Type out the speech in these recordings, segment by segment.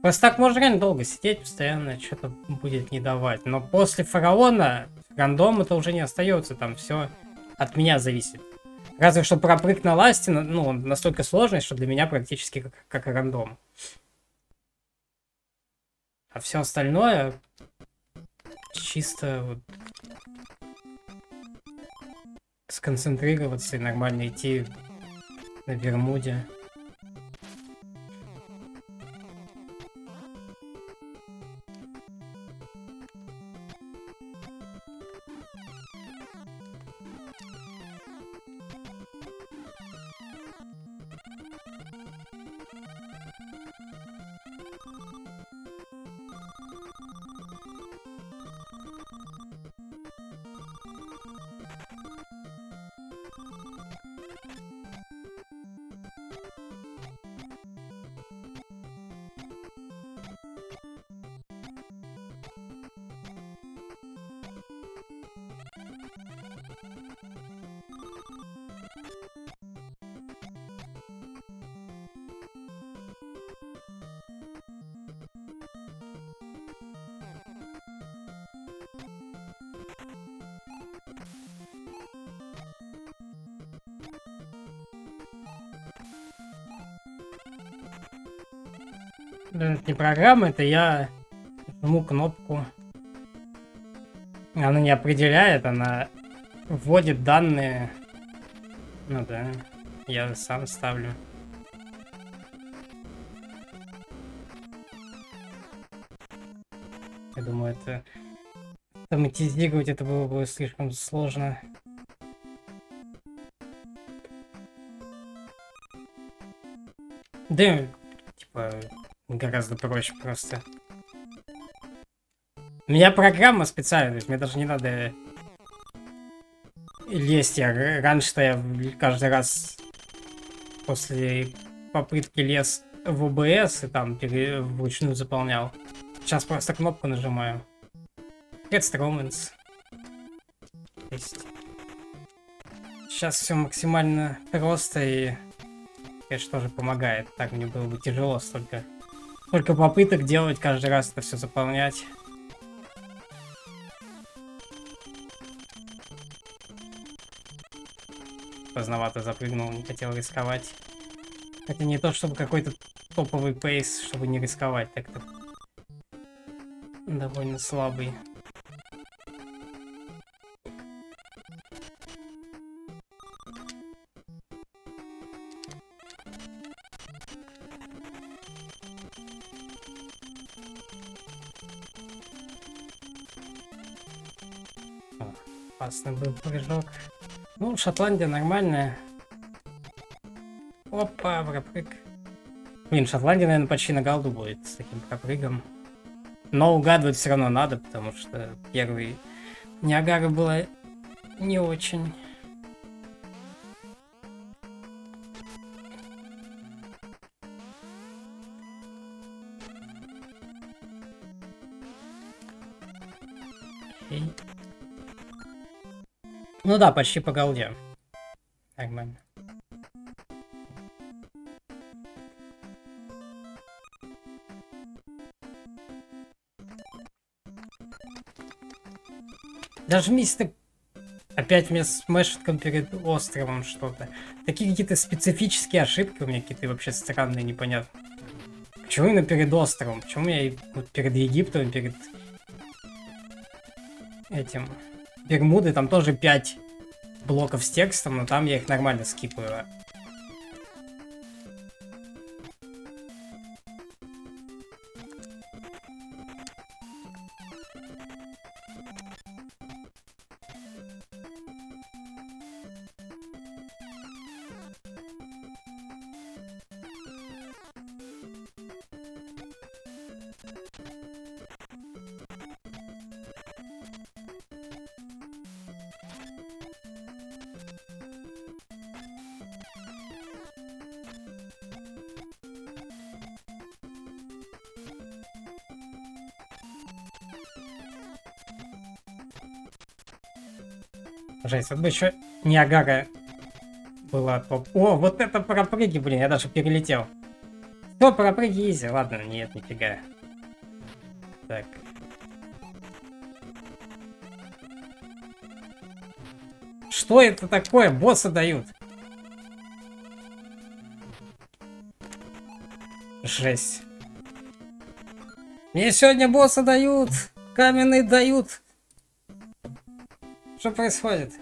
Просто так можно реально долго сидеть, постоянно что-то будет не давать. Но после фараона рандома-то уже не остается, там все от меня зависит. Разве что пропрыг на ласте, ну, он настолько сложный, что для меня практически как рандом. А все остальное чисто вот сконцентрироваться и нормально идти на Бермуде. Это не программа, это я жму кнопку. Она не определяет, она вводит данные. Ну да, я сам ставлю. Я думаю, это автоматизировать это было бы слишком сложно. Да, типа, гораздо проще просто. У меня программа специальная, то есть мне даже не надо лезть. Раньше-то я каждый раз после попытки лез в ОБС и там вручную заполнял. Сейчас просто кнопку нажимаю. It's Romance. Сейчас все максимально просто и, конечно, тоже помогает. Так мне было бы тяжело столько попыток делать, каждый раз это все заполнять. Поздновато запрыгнул, не хотел рисковать. Это не то, чтобы какой-то топовый пейс, чтобы не рисковать, так-то довольно слабый. Опасный был прыжок. Ну, Шотландия нормальная. Опа, пропрыг. Блин, Шотландия, наверное, почти на голду будет с таким пропрыгом. Но угадывать все равно надо, потому что первый Ниагара была не очень. Окей. Ну да, почти по голде. Нормально. Дожмись ты. Опять мне смешитком перед островом что-то. Такие какие-то специфические ошибки у меня какие-то вообще странные, непонятно. Почему именно перед островом? Почему я вот перед Египтом, перед этим... Бермуды, там тоже 5 блоков с текстом, но там я их нормально скипаю. Жесть, вот бы еще Ниагара была топ. О, вот это пропрыги, блин, я даже перелетел. Все, пропрыги изи. Ладно, нет, нифига. Так. Что это такое? Босса дают. Жесть. Мне сегодня босса дают. Каменный дают. Что происходит?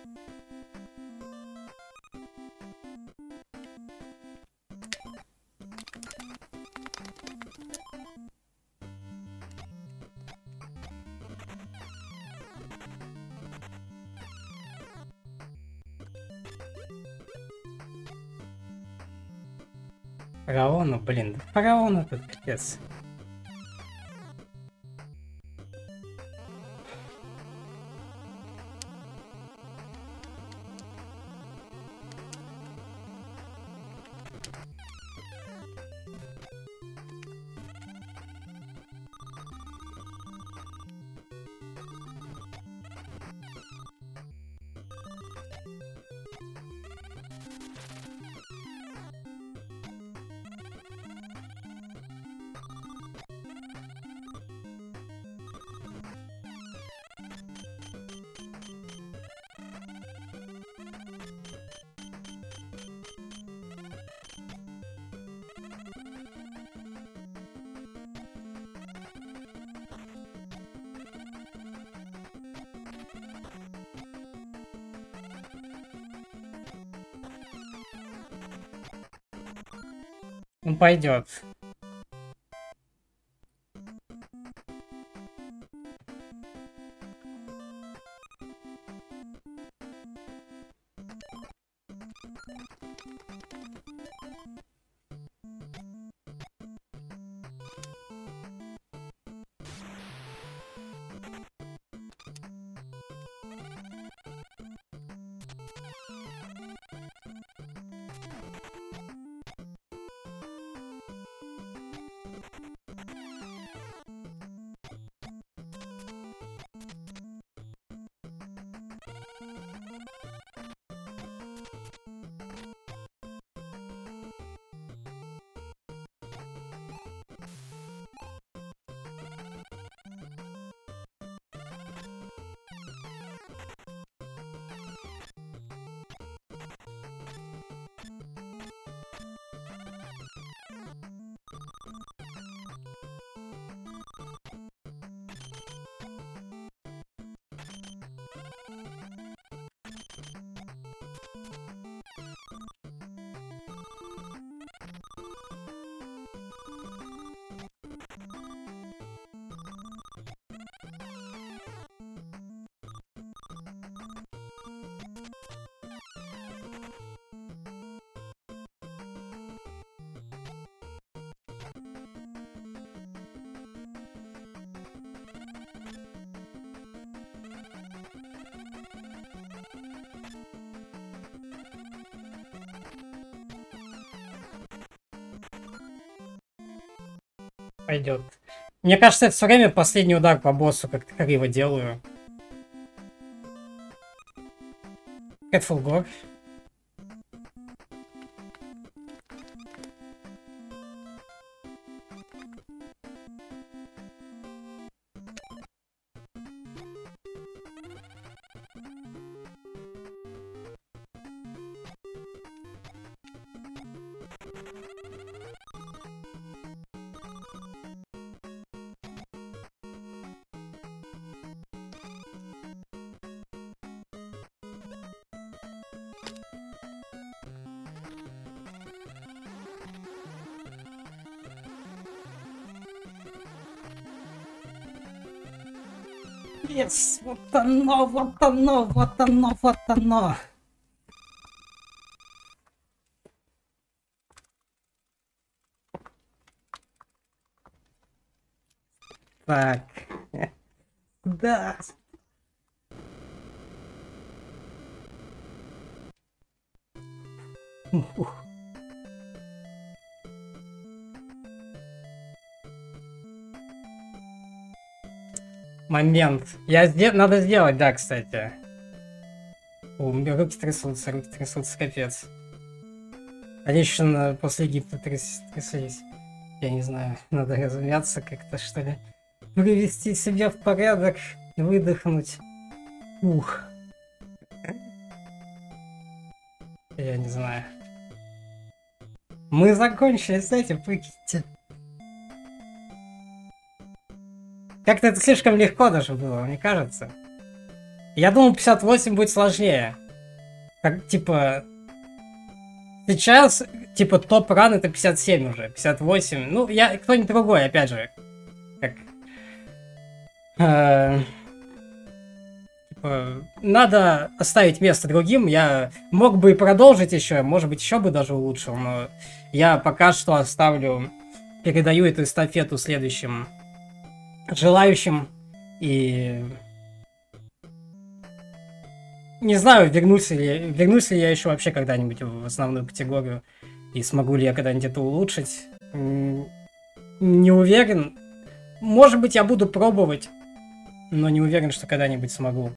Фараону, блин, фараону тут капец. Ну, пойдет. Пойдет. Мне кажется, это все время последний удар по боссу как-то криво делаю. Catful Gore. Yes, вот оно, вот оно, вот оно, вот оно. Так. Да. Момент. Надо сделать, да, кстати. У меня руки трясутся, капец. Они еще после Египта тряслись. Я не знаю, надо размяться как-то, что ли. Привести себя в порядок и выдохнуть. Ух. Я не знаю. Мы закончили с этим, прикиньте. Как-то это слишком легко даже было, мне кажется. Я думал, 58 будет сложнее. Как, типа... Сейчас, типа, топ-ран это 57 уже, 58. Ну, я кто-нибудь другой, опять же. Как... типа, надо оставить место другим. Я мог бы и продолжить еще, может быть, еще бы даже улучшил, но я пока что оставлю... Передаю эту эстафету следующим желающим. И... Не знаю, вернусь ли я еще вообще когда-нибудь в основную категорию. И смогу ли я когда-нибудь это улучшить. Не уверен. Может быть, я буду пробовать. Но не уверен, что когда-нибудь смогу.